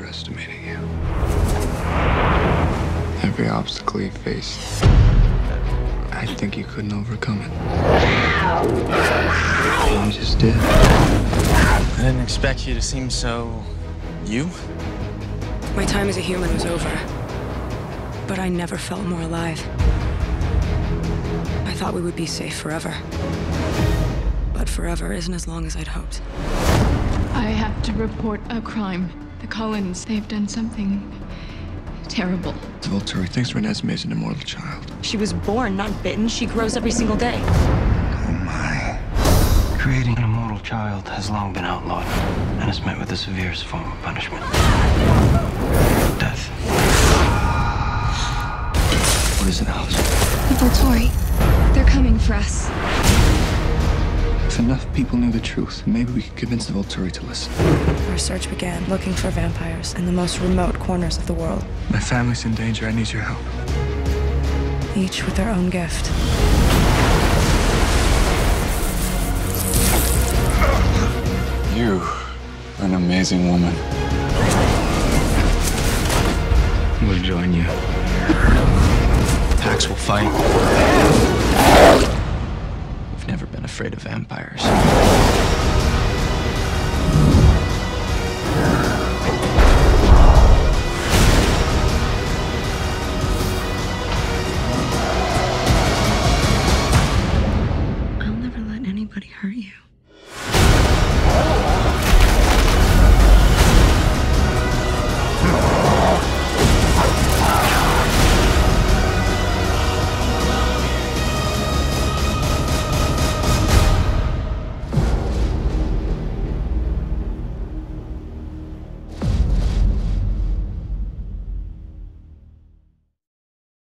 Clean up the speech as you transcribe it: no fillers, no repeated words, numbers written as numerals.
underestimating you. Every obstacle you faced, I think you couldn't overcome it. You just did. I didn't expect you to seem so... you? My time as a human was over, but I never felt more alive. I thought we would be safe forever, but forever isn't as long as I'd hoped. I have to report a crime. The Cullens, they've done something terrible. Volturi thinks Renesmee is an immortal child. She was born, not bitten. She grows every single day. Oh my. Creating an immortal child has long been outlawed and is met with the severest form of punishment. Death. What is it, Alice? The Volturi, they're coming for us. If enough people knew the truth, maybe we could convince the Volturi to listen. Our search began, looking for vampires in the most remote corners of the world. My family's in danger. I need your help. Each with their own gift. You are an amazing woman. We'll join you. Pax will fight. We've never been afraid of vampires.